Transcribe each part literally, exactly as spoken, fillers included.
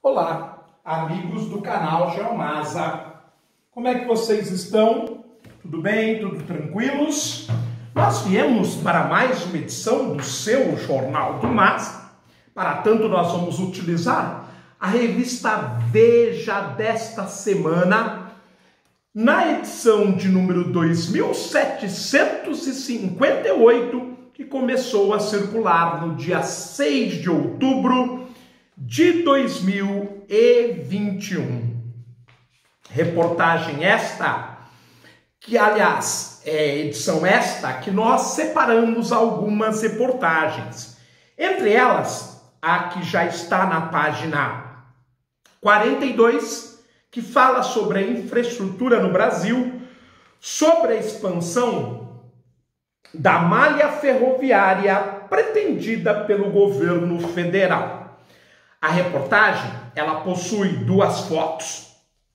Olá, amigos do canal Geomasa. Como é que vocês estão? Tudo bem? Tudo tranquilos? Nós viemos para mais uma edição do seu Jornal do Masa. Para tanto, nós vamos utilizar a revista Veja desta semana, na edição de número dois mil setecentos e cinquenta e oito, que começou a circular no dia seis de outubro de dois mil e vinte e um. Reportagem esta, que aliás é edição esta, que nós separamos algumas reportagens. Entre elas, a que já está na página quarenta e dois, que fala sobre a infraestrutura no Brasil, sobre a expansão da malha ferroviária pretendida pelo governo federal. A reportagem, ela possui duas fotos.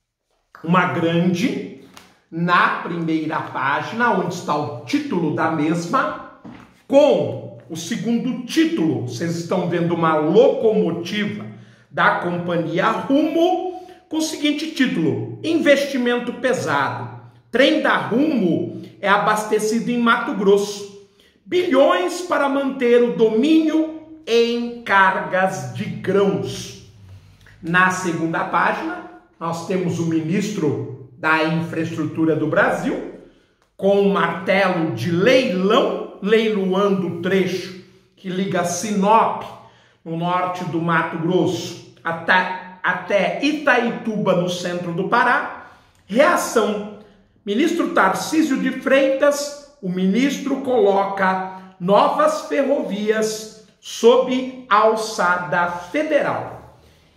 Uma grande, na primeira página, onde está o título da mesma, com o segundo título. Vocês estão vendo uma locomotiva da companhia Rumo, com o seguinte título: Investimento pesado. Trem da Rumo é abastecido em Mato Grosso. Bilhões para manter o domínio em cargas de grãos. Na segunda página, nós temos o ministro da Infraestrutura do Brasil, com um martelo de leilão, leiloando o trecho que liga Sinop, no norte do Mato Grosso, até, até Itaituba, no centro do Pará. Reação: ministro Tarcísio de Freitas, o ministro coloca novas ferrovias sob alçada federal.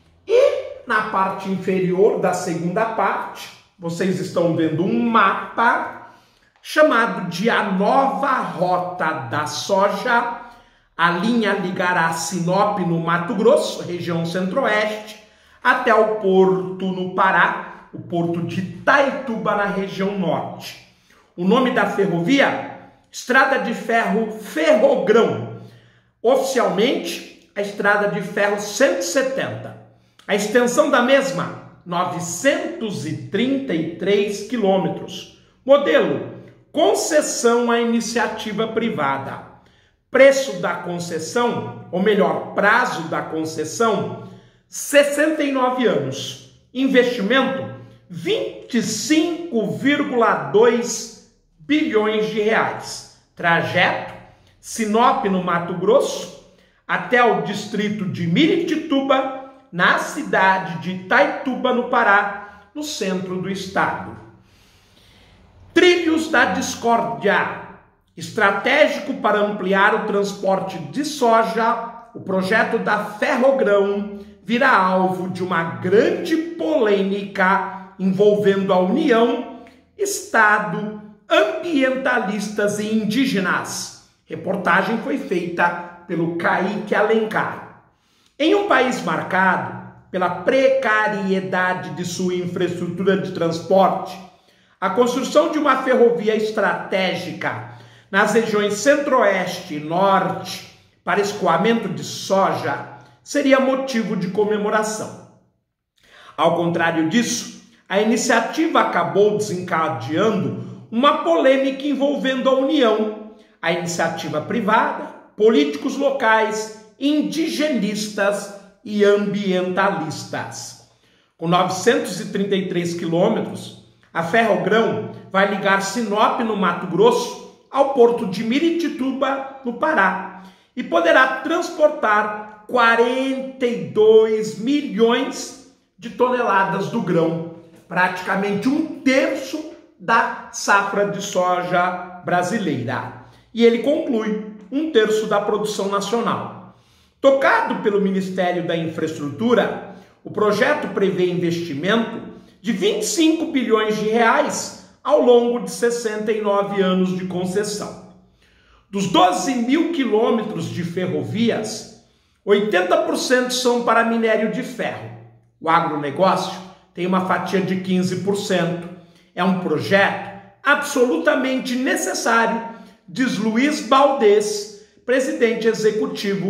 E na parte inferior da segunda parte, vocês estão vendo um mapa chamado de a nova rota da soja. A linha ligará Sinop, no Mato Grosso, região centro-oeste, até o porto no Pará, o porto de Itaituba, na região norte. O nome da ferrovia: Estrada de Ferro Ferrogrão. Oficialmente, a Estrada de Ferro cento e setenta. A extensão da mesma, novecentos e trinta e três quilômetros. Modelo: concessão à iniciativa privada. Preço da concessão, ou melhor, prazo da concessão, sessenta e nove anos. Investimento: vinte e cinco vírgula dois bilhões de reais. Trajeto: Sinop, no Mato Grosso, até o distrito de Miritituba, na cidade de Itaituba, no Pará, no centro do estado. Trilhos da Discórdia. Estratégico para ampliar o transporte de soja, o projeto da Ferrogrão vira alvo de uma grande polêmica envolvendo a União, Estado, ambientalistas e indígenas. Reportagem foi feita pelo Kaique Alencar. Em um país marcado pela precariedade de sua infraestrutura de transporte, a construção de uma ferrovia estratégica nas regiões centro-oeste e norte para escoamento de soja seria motivo de comemoração. Ao contrário disso, a iniciativa acabou desencadeando uma polêmica envolvendo a União, a iniciativa privada, políticos locais, indigenistas e ambientalistas. Com novecentos e trinta e três quilômetros, a Ferrogrão vai ligar Sinop, no Mato Grosso, ao porto de Miritituba, no Pará, e poderá transportar quarenta e dois milhões de toneladas do grão, praticamente um terço da safra de soja brasileira. E ele conclui: um terço da produção nacional. Tocado pelo Ministério da Infraestrutura, o projeto prevê investimento de vinte e cinco bilhões de reais ao longo de sessenta e nove anos de concessão. Dos doze mil quilômetros de ferrovias, oitenta por cento são para minério de ferro. O agronegócio tem uma fatia de quinze por cento. É um projeto absolutamente necessário, diz Luiz Baldez, presidente executivo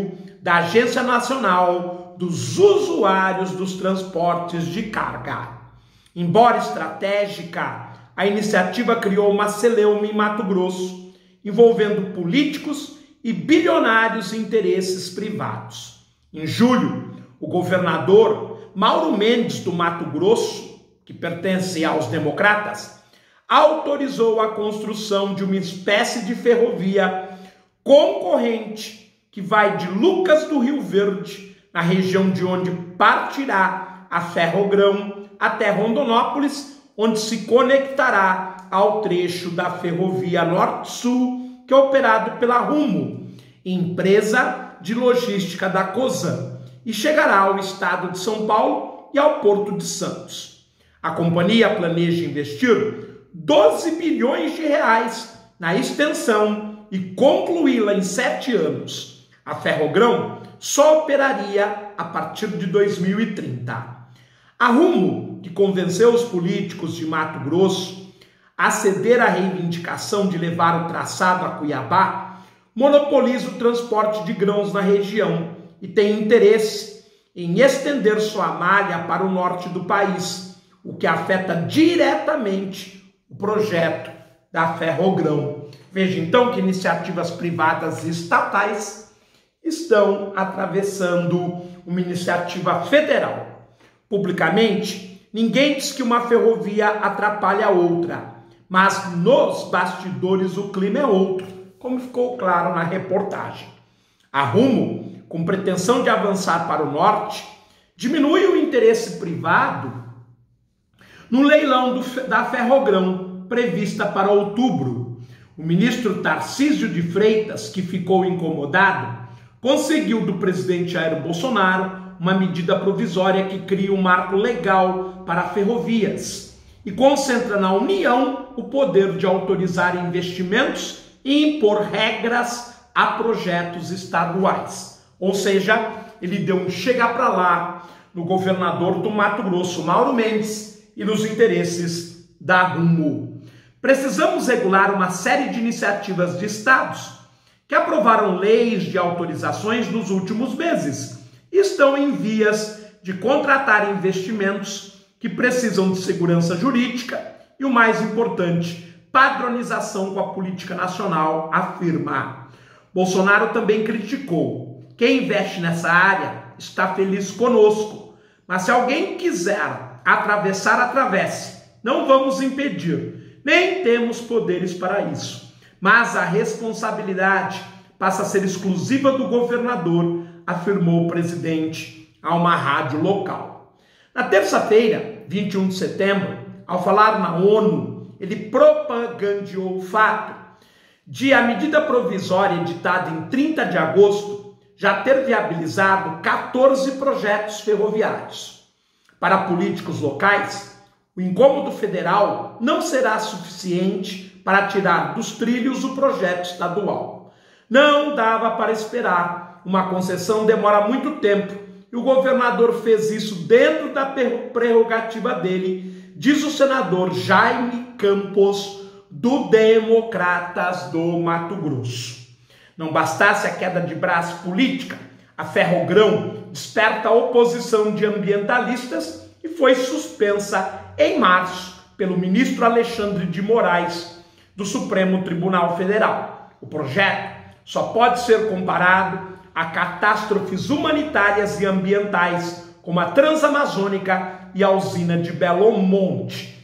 da Agência Nacional dos Usuários dos Transportes de Carga. Embora estratégica, a iniciativa criou uma celeuma em Mato Grosso, envolvendo políticos e bilionários interesses privados. Em julho, o governador Mauro Mendes do Mato Grosso, que pertence aos democratas, autorizou a construção de uma espécie de ferrovia concorrente que vai de Lucas do Rio Verde, na região de onde partirá a Ferrogrão, até Rondonópolis, onde se conectará ao trecho da Ferrovia Norte-Sul, que é operado pela Rumo, empresa de logística da Cosan, e chegará ao estado de São Paulo e ao Porto de Santos. A companhia planeja investir doze bilhões de reais na extensão e concluí-la em sete anos. A Ferrogrão só operaria a partir de dois mil e trinta. A Rumo, que convenceu os políticos de Mato Grosso a ceder à reivindicação de levar o traçado a Cuiabá, monopoliza o transporte de grãos na região e tem interesse em estender sua malha para o norte do país, o que afeta diretamente o projeto da Ferrogrão. Veja então que iniciativas privadas e estatais estão atravessando uma iniciativa federal. Publicamente, ninguém diz que uma ferrovia atrapalha a outra, mas nos bastidores o clima é outro, como ficou claro na reportagem. A Rumo, com pretensão de avançar para o norte, diminui o interesse privado no leilão do, da Ferrogrão, prevista para outubro. O ministro Tarcísio de Freitas, que ficou incomodado, conseguiu do presidente Jair Bolsonaro uma medida provisória que cria um marco legal para ferrovias e concentra na União o poder de autorizar investimentos e impor regras a projetos estaduais. Ou seja, ele deu um chega para lá no governador do Mato Grosso, Mauro Mendes, e nos interesses da Rumo. Precisamos regular uma série de iniciativas de estados que aprovaram leis de autorizações nos últimos meses e estão em vias de contratar investimentos que precisam de segurança jurídica e, o mais importante, padronização com a política nacional, afirma. Bolsonaro também criticou: quem investe nessa área está feliz conosco, mas se alguém quiser atravessar, atravesse. Não vamos impedir, nem temos poderes para isso. Mas a responsabilidade passa a ser exclusiva do governador, afirmou o presidente a uma rádio local. Na terça-feira, vinte e um de setembro, ao falar na ONU, ele propagandeou o fato de a medida provisória editada em trinta de agosto já ter viabilizado quatorze projetos ferroviários. Para políticos locais, o incômodo federal não será suficiente para tirar dos trilhos o projeto estadual. Não dava para esperar. Uma concessão demora muito tempo e o governador fez isso dentro da prerrogativa dele, diz o senador Jaime Campos, do Democratas do Mato Grosso. Não bastasse a queda de braço política, a Ferrogrão desperta a oposição de ambientalistas e foi suspensa em março pelo ministro Alexandre de Moraes, do Supremo Tribunal Federal. O projeto só pode ser comparado a catástrofes humanitárias e ambientais, como a Transamazônica e a usina de Belo Monte.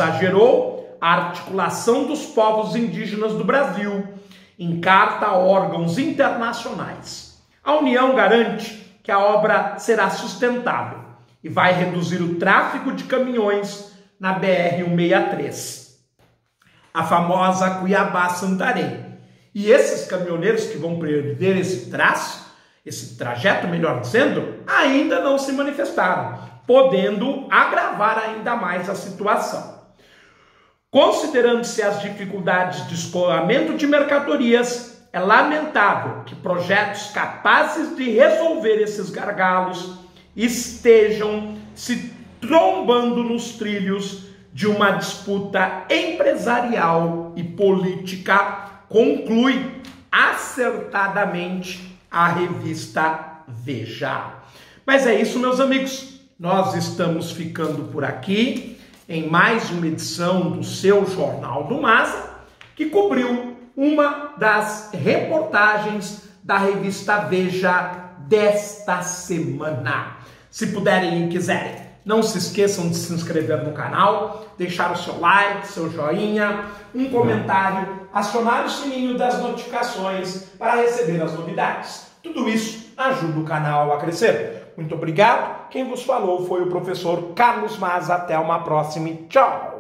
Exagerou a articulação dos povos indígenas do Brasil em carta a órgãos internacionais. A União garante que a obra será sustentável e vai reduzir o tráfego de caminhões na B R cento e sessenta e três, a famosa Cuiabá-Santarém. E esses caminhoneiros que vão perder esse traço, esse trajeto, melhor dizendo, ainda não se manifestaram, podendo agravar ainda mais a situação. Considerando-se as dificuldades de escoamento de mercadorias, é lamentável que projetos capazes de resolver esses gargalos estejam se trombando nos trilhos de uma disputa empresarial e política, conclui acertadamente a revista Veja. Mas é isso, meus amigos. Nós estamos ficando por aqui em mais uma edição do seu Jornal do Maza, que cobriu uma das reportagens da revista Veja desta semana. Se puderem e quiserem, não se esqueçam de se inscrever no canal, deixar o seu like, seu joinha, um comentário, acionar o sininho das notificações para receber as novidades. Tudo isso ajuda o canal a crescer. Muito obrigado. Quem vos falou foi o professor Carlos Maza. Até uma próxima. Tchau!